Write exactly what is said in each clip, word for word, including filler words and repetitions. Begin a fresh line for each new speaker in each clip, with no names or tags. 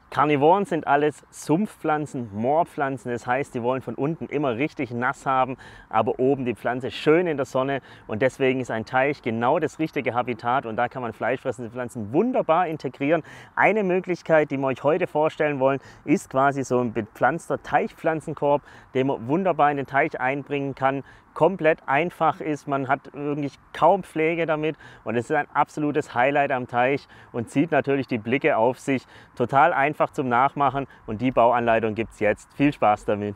Karnivoren sind alles Sumpfpflanzen, Moorpflanzen, das heißt, die wollen von unten immer richtig nass haben, aber oben die Pflanze schön in der Sonne und deswegen ist ein Teich genau das richtige Habitat und da kann man fleischfressende Pflanzen wunderbar integrieren. Eine Möglichkeit, die wir euch heute vorstellen wollen, ist quasi so ein bepflanzter Teichpflanzenkorb, den man wunderbar in den Teich einbringen kann. Komplett einfach ist, man hat wirklich kaum Pflege damit und es ist ein absolutes Highlight am Teich und zieht natürlich die Blicke auf sich. Total einfach zum Nachmachen und die Bauanleitung gibt es jetzt. Viel Spaß damit!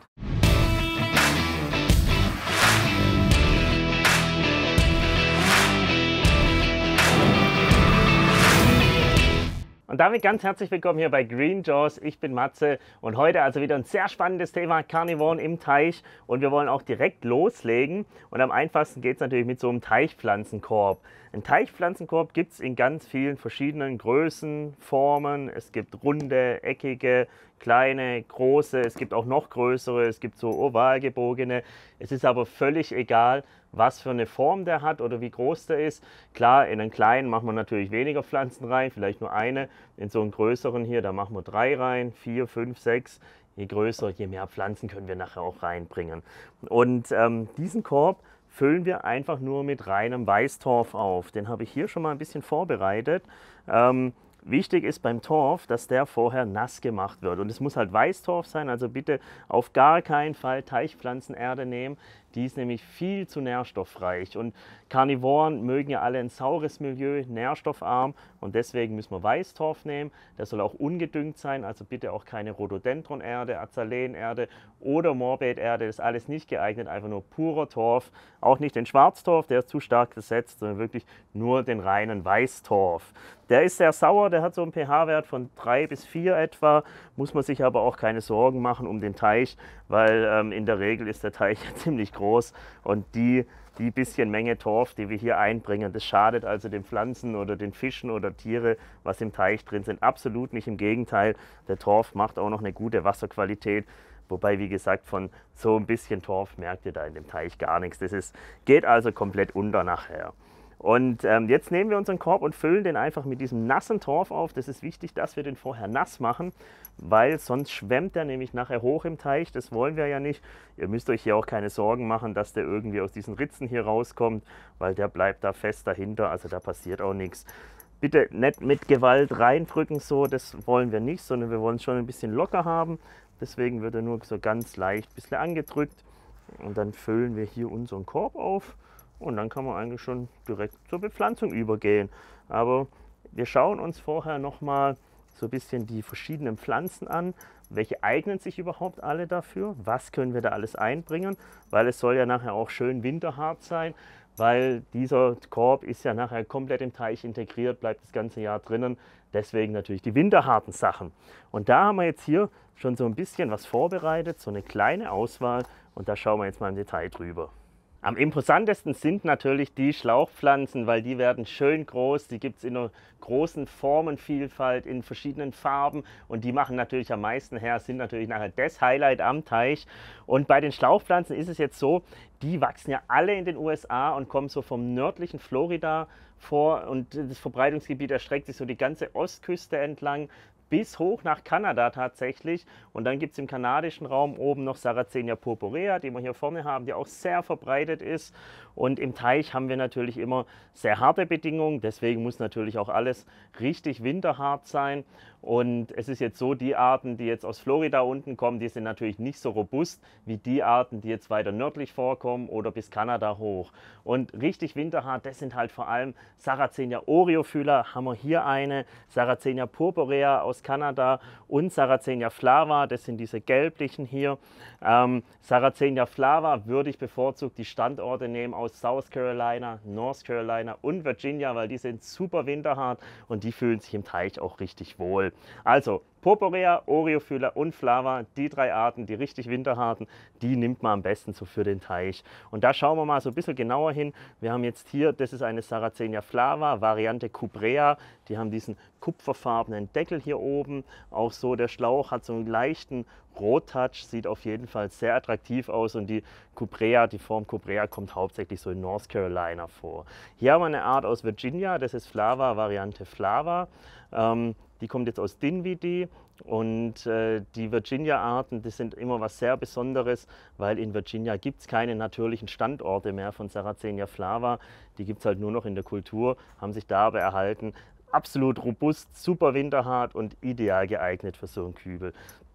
Und damit ganz herzlich willkommen hier bei Green Jaws. Ich bin Matze und heute also wieder ein sehr spannendes Thema, Karnivoren im Teich. Und wir wollen auch direkt loslegen. Und am einfachsten geht es natürlich mit so einem Teichpflanzenkorb. Ein Teichpflanzenkorb gibt es in ganz vielen verschiedenen Größen, Formen. Es gibt runde, eckige, kleine, große, es gibt auch noch größere, es gibt so oval gebogene. Es ist aber völlig egal, was für eine Form der hat oder wie groß der ist. Klar, in einen kleinen machen wir natürlich weniger Pflanzen rein, vielleicht nur eine. In so einen größeren hier, da machen wir drei rein, vier, fünf, sechs. Je größer, je mehr Pflanzen können wir nachher auch reinbringen. Und ähm, diesen Korb füllen wir einfach nur mit reinem Weißtorf auf. Den habe ich hier schon mal ein bisschen vorbereitet. Ähm, Wichtig ist beim Torf, dass der vorher nass gemacht wird. Und es muss halt Weißtorf sein, also bitte auf gar keinen Fall Teichpflanzenerde nehmen. Die ist nämlich viel zu nährstoffreich. Und Karnivoren mögen ja alle ein saures Milieu, nährstoffarm. Und deswegen müssen wir Weißtorf nehmen. Der soll auch ungedüngt sein, also bitte auch keine Rhododendronerde, Azalenerde oder Morbiderde. Das ist alles nicht geeignet, einfach nur purer Torf. Auch nicht den Schwarztorf, der ist zu stark gesetzt, sondern wirklich nur den reinen Weißtorf. Der ist sehr sauer, der hat so einen pH-Wert von drei bis vier etwa, muss man sich aber auch keine Sorgen machen um den Teich, weil ähm, in der Regel ist der Teich ziemlich groß und die, die bisschen Menge Torf, die wir hier einbringen, das schadet also den Pflanzen oder den Fischen oder Tiere, was im Teich drin sind, absolut nicht. Im Gegenteil, der Torf macht auch noch eine gute Wasserqualität. Wobei, wie gesagt, von so ein bisschen Torf merkt ihr da in dem Teich gar nichts. Das ist, geht also komplett unter nachher. Und ähm, jetzt nehmen wir unseren Korb und füllen den einfach mit diesem nassen Torf auf. Das ist wichtig, dass wir den vorher nass machen, weil sonst schwemmt der nämlich nachher hoch im Teich. Das wollen wir ja nicht. Ihr müsst euch hier auch keine Sorgen machen, dass der irgendwie aus diesen Ritzen hier rauskommt, weil der bleibt da fest dahinter, also da passiert auch nichts. Bitte nicht mit Gewalt reindrücken, so, das wollen wir nicht, sondern wir wollen es schon ein bisschen locker haben. Deswegen wird er nur so ganz leicht ein bisschen angedrückt und dann füllen wir hier unseren Korb auf. Und dann kann man eigentlich schon direkt zur Bepflanzung übergehen. Aber wir schauen uns vorher nochmal so ein bisschen die verschiedenen Pflanzen an. Welche eignen sich überhaupt alle dafür? Was können wir da alles einbringen? Weil es soll ja nachher auch schön winterhart sein. Weil dieser Korb ist ja nachher komplett im Teich integriert, bleibt das ganze Jahr drinnen. Deswegen natürlich die winterharten Sachen. Und da haben wir jetzt hier schon so ein bisschen was vorbereitet, so eine kleine Auswahl. Und da schauen wir jetzt mal im Detail drüber. Am imposantesten sind natürlich die Schlauchpflanzen, weil die werden schön groß. Die gibt es in einer großen Formenvielfalt, in verschiedenen Farben und die machen natürlich am meisten her, sind natürlich nachher das Highlight am Teich. Und bei den Schlauchpflanzen ist es jetzt so, die wachsen ja alle in den U S A und kommen so vom nördlichen Florida vor und das Verbreitungsgebiet erstreckt sich so die ganze Ostküste entlang bis hoch nach Kanada tatsächlich. Und dann gibt es im kanadischen Raum oben noch Sarracenia purpurea, die wir hier vorne haben, die auch sehr verbreitet ist. Und im Teich haben wir natürlich immer sehr harte Bedingungen, deswegen muss natürlich auch alles richtig winterhart sein. Und es ist jetzt so, die Arten, die jetzt aus Florida unten kommen, die sind natürlich nicht so robust wie die Arten, die jetzt weiter nördlich vorkommen oder bis Kanada hoch. Und richtig winterhart, das sind halt vor allem Sarracenia oreophylla, haben wir hier eine, Sarracenia purpurea aus Kanada und Sarracenia flava, das sind diese gelblichen hier. Ähm, Sarracenia flava würde ich bevorzugt die Standorte nehmen aus South Carolina, North Carolina und Virginia, weil die sind super winterhart und die fühlen sich im Teich auch richtig wohl. Also Purpurea, Oreophylla und Flava, die drei Arten, die richtig winterharten, die nimmt man am besten so für den Teich. Und da schauen wir mal so ein bisschen genauer hin. Wir haben jetzt hier, das ist eine Sarracenia flava, Variante Cuprea. Die haben diesen kupferfarbenen Deckel hier oben. Auch so, der Schlauch hat so einen leichten Rottouch, sieht auf jeden Fall sehr attraktiv aus. Und die Cuprea, die Form Cuprea kommt hauptsächlich so in North Carolina vor. Hier haben wir eine Art aus Virginia, das ist Flava, Variante Flava. Ähm, Die kommt jetzt aus Dinwiddie und äh, die Virginia-Arten, das sind immer was sehr Besonderes, weil in Virginia gibt es keine natürlichen Standorte mehr von Sarracenia flava. Die gibt es halt nur noch in der Kultur, haben sich da aber erhalten. Absolut robust, super winterhart und ideal geeignet für so einen Kübel.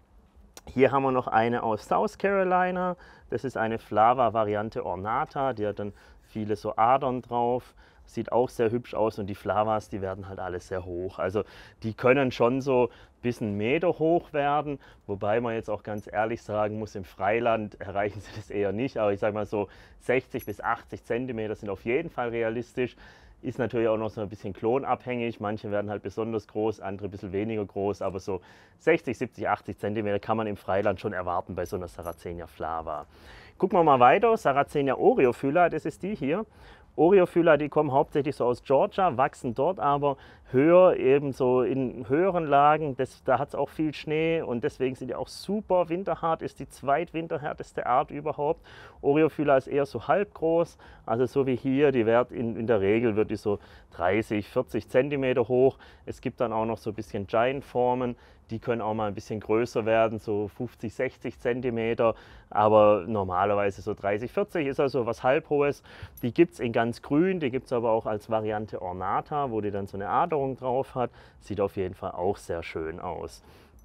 Hier haben wir noch eine aus South Carolina. Das ist eine Flava-Variante Ornata. Die hat dann viele so Adern drauf. Sieht auch sehr hübsch aus und die Flavas, die werden halt alle sehr hoch. Also die können schon so bis einen Meter hoch werden. Wobei man jetzt auch ganz ehrlich sagen muss, im Freiland erreichen sie das eher nicht. Aber ich sage mal so sechzig bis achtzig Zentimeter sind auf jeden Fall realistisch. Ist natürlich auch noch so ein bisschen klonabhängig. Manche werden halt besonders groß, andere ein bisschen weniger groß. Aber so sechzig, siebzig, achtzig Zentimeter kann man im Freiland schon erwarten bei so einer Sarracenia flava. Gucken wir mal weiter. Sarracenia oreophylla, das ist die hier. Oreophylla, die kommen hauptsächlich so aus Georgia, wachsen dort aber höher, eben so in höheren Lagen. Das, da hat es auch viel Schnee und deswegen sind die auch super winterhart, ist die zweitwinterhärteste Art überhaupt. Oreophylla ist eher so halb groß, also so wie hier, die wird in, in der Regel wird die so dreißig, vierzig Zentimeter hoch. Es gibt dann auch noch so ein bisschen Giant-Formen, die können auch mal ein bisschen größer werden, so fünfzig, sechzig Zentimeter, aber normalerweise so dreißig, vierzig ist also was halbhohes. Die gibt es in ganz grün, die gibt es aber auch als Variante Ornata, wo die dann so eine Aderung drauf hat. Sieht auf jeden Fall auch sehr schön aus.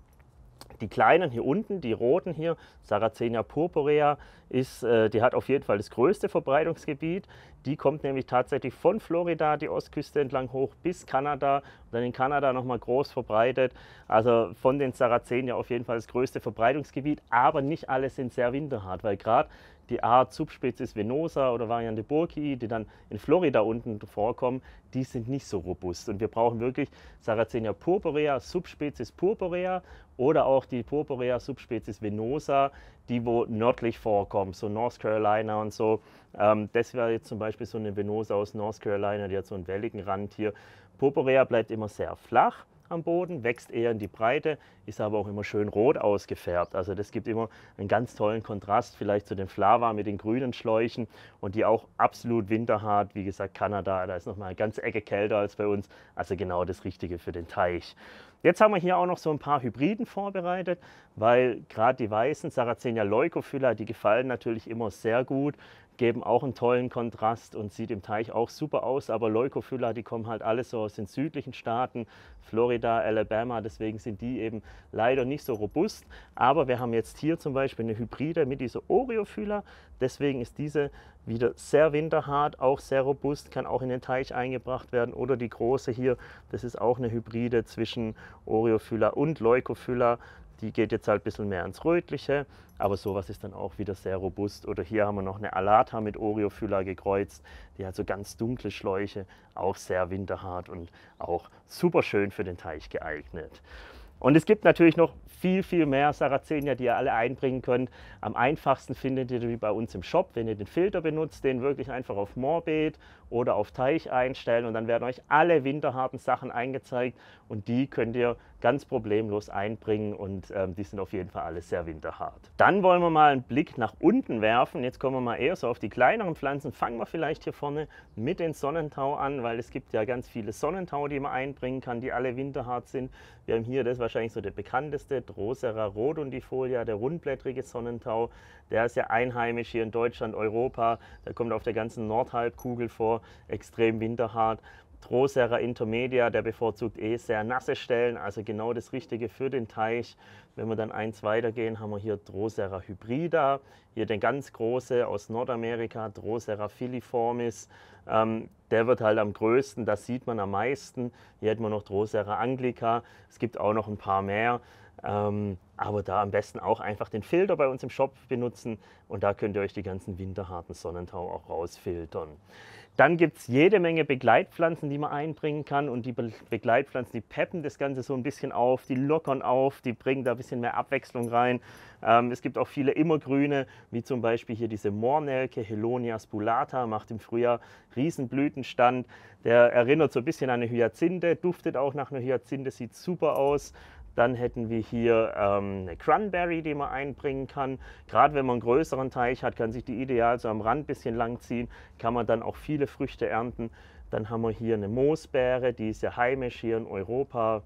Die kleinen hier unten, die roten hier, Sarracenia purpurea, ist, äh, die hat auf jeden Fall das größte Verbreitungsgebiet. Die kommt nämlich tatsächlich von Florida, die Ostküste entlang hoch, bis Kanada und dann in Kanada nochmal groß verbreitet. Also von den Sarracenia auf jeden Fall das größte Verbreitungsgebiet, aber nicht alle sind sehr winterhart, weil gerade die Art Subspezies venosa oder Variante burkii, die dann in Florida unten vorkommen, die sind nicht so robust. Und wir brauchen wirklich Sarracenia purpurea, Subspezies purpurea oder auch die Purpurea Subspezies venosa, die wo nördlich vorkommen, so North Carolina und so. Ähm, das wäre jetzt zum Beispiel so eine Venosa aus North Carolina, die hat so einen welligen Rand hier. Purpurea bleibt immer sehr flach am Boden, wächst eher in die Breite, ist aber auch immer schön rot ausgefärbt. Also das gibt immer einen ganz tollen Kontrast vielleicht zu den Flava mit den grünen Schläuchen und die auch absolut winterhart. Wie gesagt, Kanada, da ist noch mal eine ganze Ecke kälter als bei uns, also genau das Richtige für den Teich. Jetzt haben wir hier auch noch so ein paar Hybriden vorbereitet, weil gerade die weißen Sarracenia leucophylla, die gefallen natürlich immer sehr gut, geben auch einen tollen Kontrast und sieht im Teich auch super aus, aber Leucophylla, die kommen halt alle so aus den südlichen Staaten, Florida, Alabama, deswegen sind die eben leider nicht so robust, aber wir haben jetzt hier zum Beispiel eine Hybride mit dieser Oreophylla, deswegen ist diese wieder sehr winterhart, auch sehr robust, kann auch in den Teich eingebracht werden oder die große hier, das ist auch eine Hybride zwischen Oreophylla und Leucophylla. Die geht jetzt halt ein bisschen mehr ins Rötliche, aber sowas ist dann auch wieder sehr robust. Oder hier haben wir noch eine Alata mit Oreophylla gekreuzt, die hat so ganz dunkle Schläuche, auch sehr winterhart und auch super schön für den Teich geeignet. Und es gibt natürlich noch viel, viel mehr Sarracenia, die ihr alle einbringen könnt. Am einfachsten findet ihr die bei uns im Shop, wenn ihr den Filter benutzt, den wirklich einfach auf Moorbeet oder auf Teich einstellen und dann werden euch alle winterharten Sachen eingezeigt und die könnt ihr ganz problemlos einbringen und ähm, die sind auf jeden Fall alle sehr winterhart. Dann wollen wir mal einen Blick nach unten werfen. Jetzt kommen wir mal eher so auf die kleineren Pflanzen. Fangen wir vielleicht hier vorne mit den Sonnentau an, weil es gibt ja ganz viele Sonnentau, die man einbringen kann, die alle winterhart sind. Wir haben hier, das ist wahrscheinlich so der bekannteste, Drosera rodundifolia, der rundblättrige Sonnentau. Der ist ja einheimisch hier in Deutschland, Europa. Der kommt auf der ganzen Nordhalbkugel vor, extrem winterhart. Drosera intermedia, der bevorzugt eh sehr nasse Stellen, also genau das Richtige für den Teich. Wenn wir dann eins weitergehen, haben wir hier Drosera hybrida, hier der ganz große aus Nordamerika, Drosera filiformis. Ähm, der wird halt am größten, das sieht man am meisten. Hier hätten wir noch Drosera anglica, es gibt auch noch ein paar mehr. Ähm, aber da am besten auch einfach den Filter bei uns im Shop benutzen und da könnt ihr euch die ganzen winterharten Sonnentau auch rausfiltern. Dann gibt es jede Menge Begleitpflanzen, die man einbringen kann und die Be Begleitpflanzen, die peppen das Ganze so ein bisschen auf, die lockern auf, die bringen da ein bisschen mehr Abwechslung rein. Ähm, es gibt auch viele immergrüne, wie zum Beispiel hier diese Moornelke, Helonia spulata, macht im Frühjahr Riesenblütenstand. Der erinnert so ein bisschen an eine Hyazinthe, duftet auch nach einer Hyazinthe, sieht super aus. Dann hätten wir hier ähm, eine Cranberry, die man einbringen kann. Gerade wenn man einen größeren Teich hat, kann sich die ideal so am Rand ein bisschen lang ziehen, kann man dann auch viele Früchte ernten. Dann haben wir hier eine Moosbeere, die ist ja heimisch hier in Europa.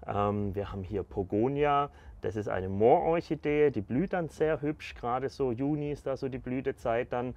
Ähm, wir haben hier Pogonia, das ist eine Moororchidee, die blüht dann sehr hübsch, gerade so Juni ist da so die Blütezeit dann.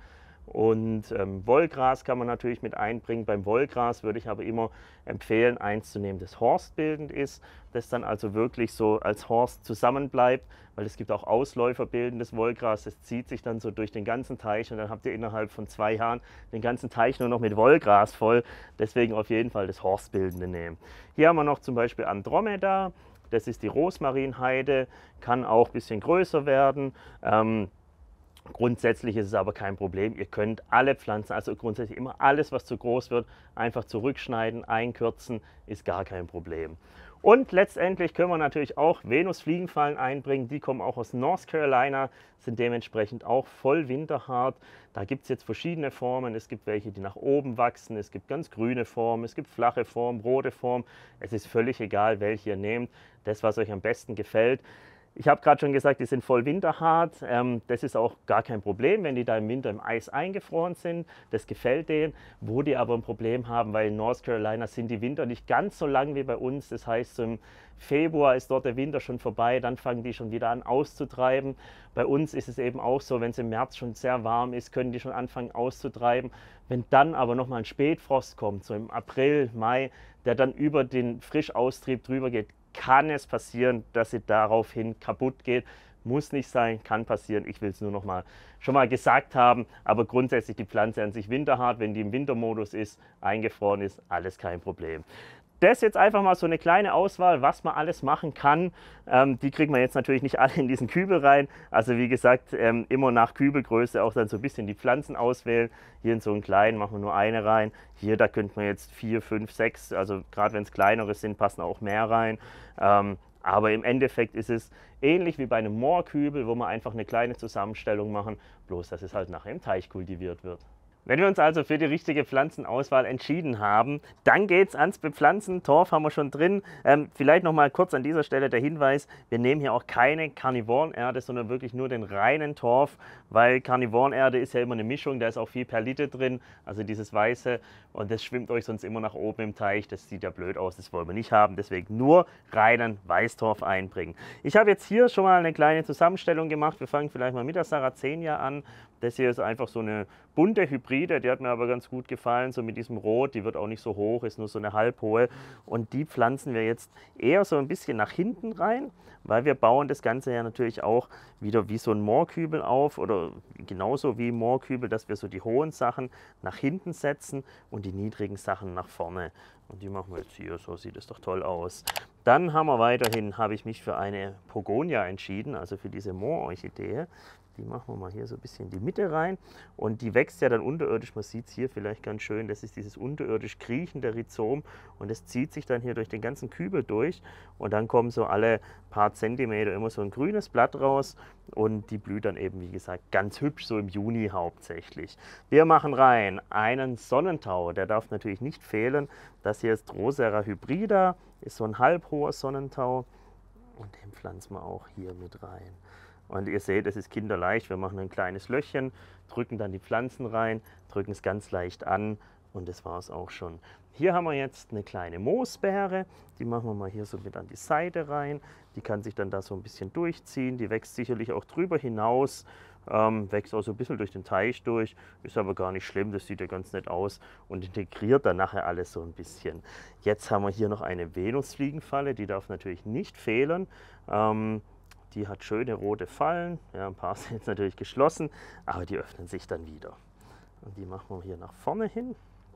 Und ähm, Wollgras kann man natürlich mit einbringen. Beim Wollgras würde ich aber immer empfehlen, eins zu nehmen, das horstbildend ist, das dann also wirklich so als Horst zusammenbleibt, weil es gibt auch ausläuferbildendes Wollgras, das zieht sich dann so durch den ganzen Teich und dann habt ihr innerhalb von zwei Jahren den ganzen Teich nur noch mit Wollgras voll. Deswegen auf jeden Fall das horstbildende nehmen. Hier haben wir noch zum Beispiel Andromeda, das ist die Rosmarinheide, kann auch ein bisschen größer werden. Ähm, Grundsätzlich ist es aber kein Problem. Ihr könnt alle Pflanzen, also grundsätzlich immer alles, was zu groß wird, einfach zurückschneiden, einkürzen, ist gar kein Problem. Und letztendlich können wir natürlich auch Venusfliegenfallen einbringen. Die kommen auch aus North Carolina, sind dementsprechend auch voll winterhart. Da gibt es jetzt verschiedene Formen. Es gibt welche, die nach oben wachsen. Es gibt ganz grüne Formen, es gibt flache Formen, rote Formen. Es ist völlig egal, welche ihr nehmt. Das, was euch am besten gefällt. Ich habe gerade schon gesagt, die sind voll winterhart. Ähm, das ist auch gar kein Problem, wenn die da im Winter im Eis eingefroren sind. Das gefällt denen. Wo die aber ein Problem haben, weil in North Carolina sind die Winter nicht ganz so lang wie bei uns. Das heißt, so im Februar ist dort der Winter schon vorbei, dann fangen die schon wieder an auszutreiben. Bei uns ist es eben auch so, wenn es im März schon sehr warm ist, können die schon anfangen auszutreiben. Wenn dann aber nochmal ein Spätfrost kommt, so im April, Mai, der dann über den Frischaustrieb drüber geht, kann es passieren, dass sie daraufhin kaputt geht. Muss nicht sein, kann passieren. Ich will es nur noch mal schon mal gesagt haben. Aber grundsätzlich die Pflanze an sich winterhart, wenn die im Wintermodus ist, eingefroren ist, alles kein Problem. Das ist jetzt einfach mal so eine kleine Auswahl, was man alles machen kann. Ähm, die kriegt man jetzt natürlich nicht alle in diesen Kübel rein. Also wie gesagt, ähm, immer nach Kübelgröße auch dann so ein bisschen die Pflanzen auswählen. Hier in so einen kleinen machen wir nur eine rein. Hier, da könnte man jetzt vier, fünf, sechs, also gerade wenn es kleinere sind, passen auch mehr rein. Ähm, aber im Endeffekt ist es ähnlich wie bei einem Moorkübel, wo wir einfach eine kleine Zusammenstellung machen, bloß dass es halt nachher im Teich kultiviert wird. Wenn wir uns also für die richtige Pflanzenauswahl entschieden haben, dann geht es ans Bepflanzen. Torf haben wir schon drin. Ähm, vielleicht noch mal kurz an dieser Stelle der Hinweis, wir nehmen hier auch keine Karnivorenerde, sondern wirklich nur den reinen Torf, weil Karnivorenerde ist ja immer eine Mischung, da ist auch viel Perlite drin, also dieses Weiße, und das schwimmt euch sonst immer nach oben im Teich, das sieht ja blöd aus, das wollen wir nicht haben, deswegen nur reinen Weißtorf einbringen. Ich habe jetzt hier schon mal eine kleine Zusammenstellung gemacht, wir fangen vielleicht mal mit der Sarracenia an. Das hier ist einfach so eine bunte Hybride, die hat mir aber ganz gut gefallen, so mit diesem Rot, die wird auch nicht so hoch, ist nur so eine halbhohe. Und die pflanzen wir jetzt eher so ein bisschen nach hinten rein, weil wir bauen das Ganze ja natürlich auch wieder wie so ein Moorkübel auf oder genauso wie Moorkübel, dass wir so die hohen Sachen nach hinten setzen und die niedrigen Sachen nach vorne. Und die machen wir jetzt hier, so sieht es doch toll aus. Dann haben wir weiterhin, habe ich mich für eine Pogonia entschieden, also für diese Moororchidee. Die machen wir mal hier so ein bisschen in die Mitte rein und die wächst ja dann unterirdisch, man sieht es hier vielleicht ganz schön, das ist dieses unterirdisch kriechende Rhizom und das zieht sich dann hier durch den ganzen Kübel durch und dann kommen so alle paar Zentimeter immer so ein grünes Blatt raus und die blüht dann eben, wie gesagt, ganz hübsch, so im Juni hauptsächlich. Wir machen rein einen Sonnentau, der darf natürlich nicht fehlen, das hier ist Drosera hybrida, ist so ein halbhoher Sonnentau und den pflanzen wir auch hier mit rein. Und ihr seht, es ist kinderleicht. Wir machen ein kleines Löchchen, drücken dann die Pflanzen rein, drücken es ganz leicht an und das war es auch schon. Hier haben wir jetzt eine kleine Moosbeere, die machen wir mal hier so mit an die Seite rein. Die kann sich dann da so ein bisschen durchziehen, die wächst sicherlich auch drüber hinaus, ähm, wächst auch so ein bisschen durch den Teich durch, ist aber gar nicht schlimm, das sieht ja ganz nett aus und integriert dann nachher alles so ein bisschen. Jetzt haben wir hier noch eine Venusfliegenfalle, die darf natürlich nicht fehlen. Ähm, Die hat schöne rote Fallen, ja, ein paar sind jetzt natürlich geschlossen, aber die öffnen sich dann wieder. Und die machen wir hier nach vorne hin,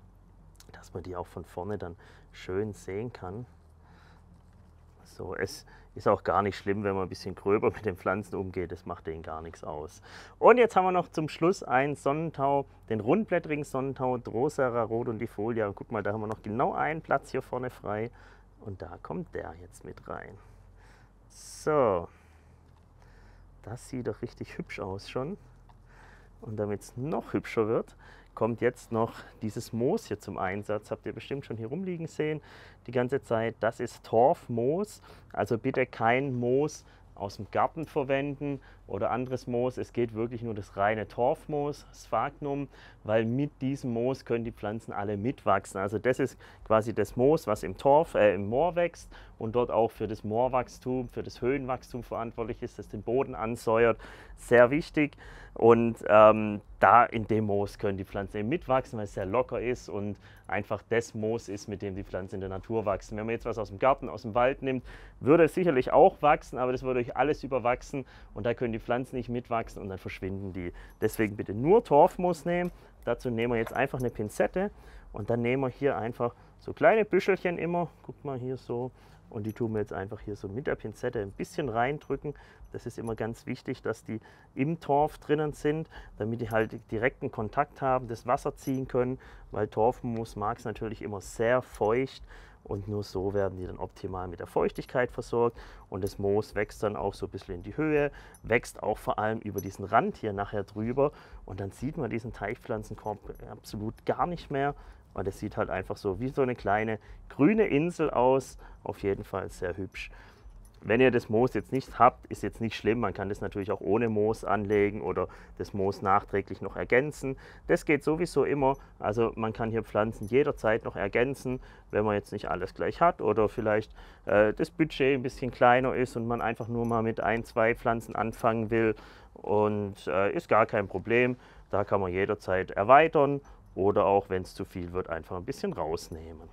dass man die auch von vorne dann schön sehen kann. So, es ist auch gar nicht schlimm, wenn man ein bisschen gröber mit den Pflanzen umgeht, das macht denen gar nichts aus. Und jetzt haben wir noch zum Schluss einen Sonnentau, den rundblättrigen Sonnentau, Drosera rotundifolia. Und guck mal, da haben wir noch genau einen Platz hier vorne frei und da kommt der jetzt mit rein. So. Das sieht doch richtig hübsch aus schon. Und damit es noch hübscher wird, kommt jetzt noch dieses Moos hier zum Einsatz. Habt ihr bestimmt schon hier rumliegen sehen die ganze Zeit. Das ist Torfmoos. Also bitte kein Moos aus dem Garten verwenden oder anderes Moos. Es geht wirklich nur das reine Torfmoos, Sphagnum, weil mit diesem Moos können die Pflanzen alle mitwachsen. Also das ist quasi das Moos, was im Torf, äh, im Moor wächst und dort auch für das Moorwachstum, für das Höhenwachstum verantwortlich ist, das den Boden ansäuert. Sehr wichtig. Und ähm, da in dem Moos können die Pflanzen eben mitwachsen, weil es sehr locker ist und einfach das Moos ist, mit dem die Pflanzen in der Natur wachsen. Wenn man jetzt was aus dem Garten, aus dem Wald nimmt, würde es sicherlich auch wachsen, aber das würde euch alles überwachsen und da können die Pflanzen nicht mitwachsen und dann verschwinden die. Deswegen bitte nur Torfmoos nehmen. Dazu nehmen wir jetzt einfach eine Pinzette und dann nehmen wir hier einfach so kleine Büschelchen immer, guck mal hier so, und die tun wir jetzt einfach hier so mit der Pinzette ein bisschen reindrücken. Das ist immer ganz wichtig, dass die im Torf drinnen sind, damit die halt direkten Kontakt haben, das Wasser ziehen können, weil Torfmoos mag es natürlich immer sehr feucht und nur so werden die dann optimal mit der Feuchtigkeit versorgt und das Moos wächst dann auch so ein bisschen in die Höhe, wächst auch vor allem über diesen Rand hier nachher drüber und dann sieht man diesen Teichpflanzenkorb absolut gar nicht mehr. Und es sieht halt einfach so wie so eine kleine grüne Insel aus. Auf jeden Fall sehr hübsch. Wenn ihr das Moos jetzt nicht habt, ist jetzt nicht schlimm. Man kann das natürlich auch ohne Moos anlegen oder das Moos nachträglich noch ergänzen. Das geht sowieso immer. Also man kann hier Pflanzen jederzeit noch ergänzen, wenn man jetzt nicht alles gleich hat oder vielleicht äh, das Budget ein bisschen kleiner ist und man einfach nur mal mit ein, zwei Pflanzen anfangen will. Und äh, ist gar kein Problem. Da kann man jederzeit erweitern. Oder auch, wenn es zu viel wird, einfach ein bisschen rausnehmen.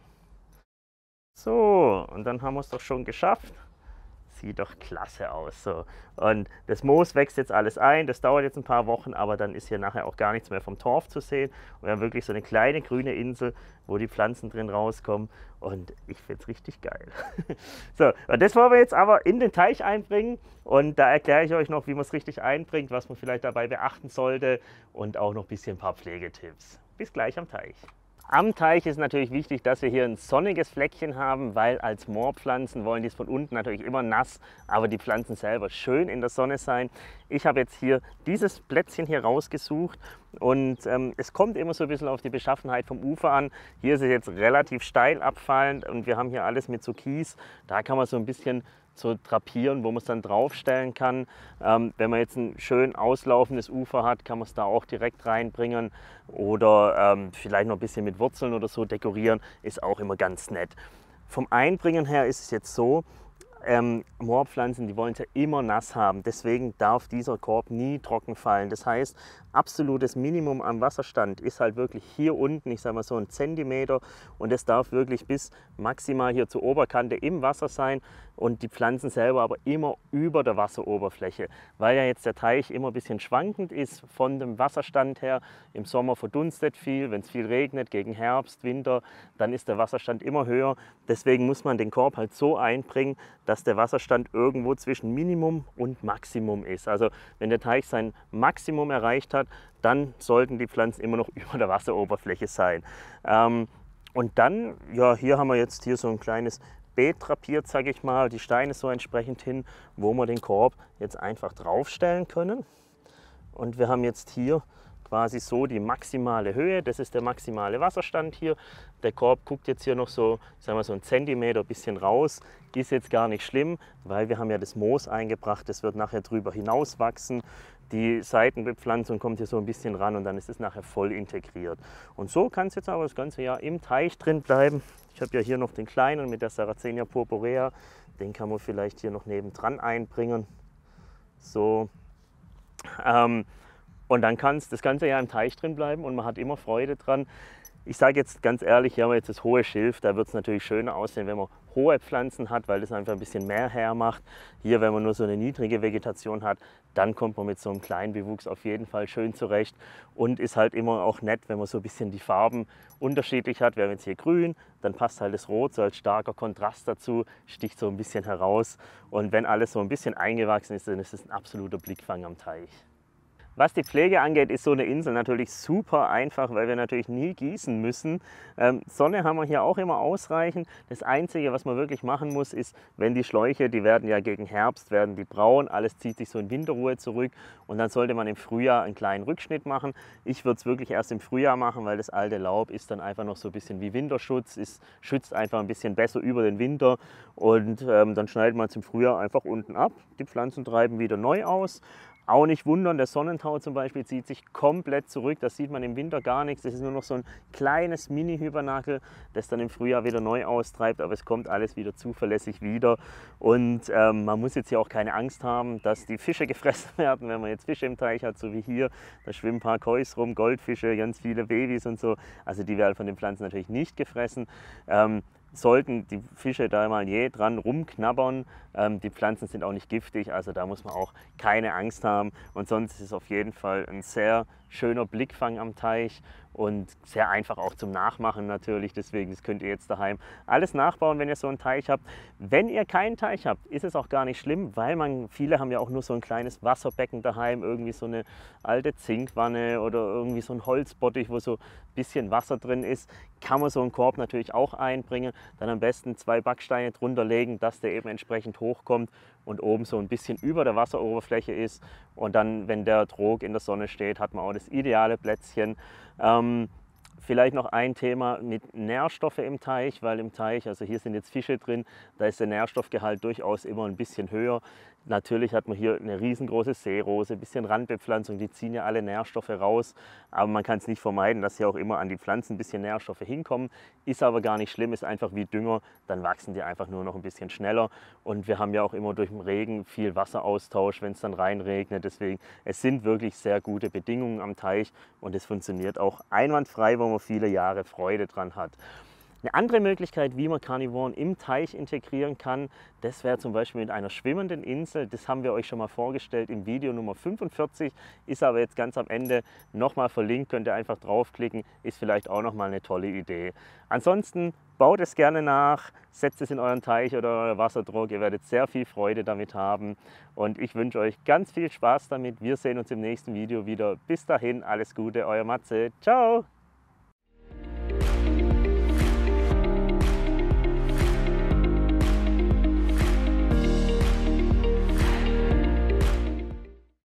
So, und dann haben wir es doch schon geschafft. Sieht doch klasse aus. So. Und das Moos wächst jetzt alles ein, das dauert jetzt ein paar Wochen, aber dann ist hier nachher auch gar nichts mehr vom Torf zu sehen. Und wir haben wirklich so eine kleine grüne Insel, wo die Pflanzen drin rauskommen. Und ich finde es richtig geil. So, und das wollen wir jetzt aber in den Teich einbringen. Und da erkläre ich euch noch, wie man es richtig einbringt, was man vielleicht dabei beachten sollte und auch noch ein bisschen ein paar Pflegetipps. Bis gleich am Teich. Am Teich ist natürlich wichtig, dass wir hier ein sonniges Fleckchen haben, weil als Moorpflanzen wollen die es von unten natürlich immer nass, aber die Pflanzen selber schön in der Sonne sein. Ich habe jetzt hier dieses Plätzchen hier rausgesucht und ähm, es kommt immer so ein bisschen auf die Beschaffenheit vom Ufer an. Hier ist es jetzt relativ steil abfallend und wir haben hier alles mit so Kies. Da kann man so ein bisschen so drapieren, wo man es dann draufstellen kann. Ähm, wenn man jetzt ein schön auslaufendes Ufer hat, kann man es da auch direkt reinbringen oder ähm, vielleicht noch ein bisschen mit Wurzeln oder so dekorieren, ist auch immer ganz nett. Vom Einbringen her ist es jetzt so, ähm, Moorpflanzen, die wollen es ja immer nass haben, deswegen darf dieser Korb nie trocken fallen. Das heißt, absolutes Minimum am Wasserstand ist halt wirklich hier unten, ich sage mal so ein Zentimeter und es darf wirklich bis maximal hier zur Oberkante im Wasser sein und die Pflanzen selber aber immer über der Wasseroberfläche, weil ja jetzt der Teich immer ein bisschen schwankend ist von dem Wasserstand her. Im Sommer verdunstet viel, wenn es viel regnet, gegen Herbst, Winter, dann ist der Wasserstand immer höher. Deswegen muss man den Korb halt so einbringen, dass der Wasserstand irgendwo zwischen Minimum und Maximum ist. Also wenn der Teich sein Maximum erreicht hat, dann sollten die Pflanzen immer noch über der Wasseroberfläche sein. Ähm, und dann, ja, hier haben wir jetzt hier so ein kleines Beet drapiert, sage ich mal, die Steine so entsprechend hin, wo wir den Korb jetzt einfach draufstellen können. Und wir haben jetzt hier quasi so die maximale Höhe, das ist der maximale Wasserstand hier. Der Korb guckt jetzt hier noch so, sagen wir so einen Zentimeter ein bisschen raus, ist jetzt gar nicht schlimm, weil wir haben ja das Moos eingebracht, das wird nachher drüber hinaus wachsen. Die Seitenbepflanzung kommt hier so ein bisschen ran und dann ist es nachher voll integriert. Und so kann es jetzt aber das ganze Jahr im Teich drin bleiben. Ich habe ja hier noch den kleinen mit der Sarracenia purpurea, den kann man vielleicht hier noch nebendran einbringen. So. Ähm, Und dann kann es das ganze Jahr im Teich drin bleiben und man hat immer Freude dran. Ich sage jetzt ganz ehrlich, hier haben wir jetzt das hohe Schilf, da wird es natürlich schöner aussehen, wenn man hohe Pflanzen hat, weil das einfach ein bisschen mehr hermacht. Hier, wenn man nur so eine niedrige Vegetation hat, dann kommt man mit so einem kleinen Bewuchs auf jeden Fall schön zurecht und ist halt immer auch nett, wenn man so ein bisschen die Farben unterschiedlich hat. Wir haben jetzt hier grün, dann passt halt das Rot so als starker Kontrast dazu, sticht so ein bisschen heraus und wenn alles so ein bisschen eingewachsen ist, dann ist es ein absoluter Blickfang am Teich. Was die Pflege angeht, ist so eine Insel natürlich super einfach, weil wir natürlich nie gießen müssen. Ähm, Sonne haben wir hier auch immer ausreichend. Das Einzige, was man wirklich machen muss, ist, wenn die Schläuche, die werden ja gegen Herbst, werden die braun, alles zieht sich so in Winterruhe zurück und dann sollte man im Frühjahr einen kleinen Rückschnitt machen. Ich würde es wirklich erst im Frühjahr machen, weil das alte Laub ist dann einfach noch so ein bisschen wie Winterschutz, es schützt einfach ein bisschen besser über den Winter und ähm, dann schneidet man es im Frühjahr einfach unten ab. Die Pflanzen treiben wieder neu aus. Auch nicht wundern, der Sonnentau zum Beispiel zieht sich komplett zurück. Das sieht man im Winter gar nichts. Das ist nur noch so ein kleines Mini-Hybernakel, das dann im Frühjahr wieder neu austreibt. Aber es kommt alles wieder zuverlässig wieder. Und ähm, man muss jetzt hier auch keine Angst haben, dass die Fische gefressen werden, wenn man jetzt Fische im Teich hat, so wie hier. Da schwimmen ein paar Kois rum, Goldfische, ganz viele Babys und so. Also die werden von den Pflanzen natürlich nicht gefressen. Ähm, Sollten die Fische da mal je dran rumknabbern, ähm, die Pflanzen sind auch nicht giftig, also da muss man auch keine Angst haben. Und sonst ist es auf jeden Fall ein sehr schöner Blickfang am Teich und sehr einfach auch zum Nachmachen natürlich. Deswegen, das könnt ihr jetzt daheim alles nachbauen, wenn ihr so einen Teich habt. Wenn ihr keinen Teich habt, ist es auch gar nicht schlimm, weil man, viele haben ja auch nur so ein kleines Wasserbecken daheim, irgendwie so eine alte Zinkwanne oder irgendwie so ein Holzbottich, wo so ein bisschen Wasser drin ist. Kann man so einen Korb natürlich auch einbringen. Dann am besten zwei Backsteine drunter legen, dass der eben entsprechend hochkommt und oben so ein bisschen über der Wasseroberfläche ist. Und dann, wenn der Trog in der Sonne steht, hat man auch das ideale Plätzchen. Ähm, Vielleicht noch ein Thema mit Nährstoffe im Teich, weil im Teich, also hier sind jetzt Fische drin, da ist der Nährstoffgehalt durchaus immer ein bisschen höher. Natürlich hat man hier eine riesengroße Seerose, ein bisschen Randbepflanzung, die ziehen ja alle Nährstoffe raus, aber man kann es nicht vermeiden, dass hier auch immer an die Pflanzen ein bisschen Nährstoffe hinkommen. Ist aber gar nicht schlimm, ist einfach wie Dünger, dann wachsen die einfach nur noch ein bisschen schneller. Und wir haben ja auch immer durch den Regen viel Wasseraustausch, wenn es dann reinregnet. Deswegen, es sind wirklich sehr gute Bedingungen am Teich und es funktioniert auch einwandfrei, wo man viele Jahre Freude dran hat. Eine andere Möglichkeit, wie man Carnivoren im Teich integrieren kann, das wäre zum Beispiel mit einer schwimmenden Insel. Das haben wir euch schon mal vorgestellt im Video Nummer fünfundvierzig, ist aber jetzt ganz am Ende nochmal verlinkt, könnt ihr einfach draufklicken, ist vielleicht auch nochmal eine tolle Idee. Ansonsten baut es gerne nach, setzt es in euren Teich oder euer Wasserdruck, ihr werdet sehr viel Freude damit haben und ich wünsche euch ganz viel Spaß damit. Wir sehen uns im nächsten Video wieder. Bis dahin, alles Gute, euer Matze. Ciao!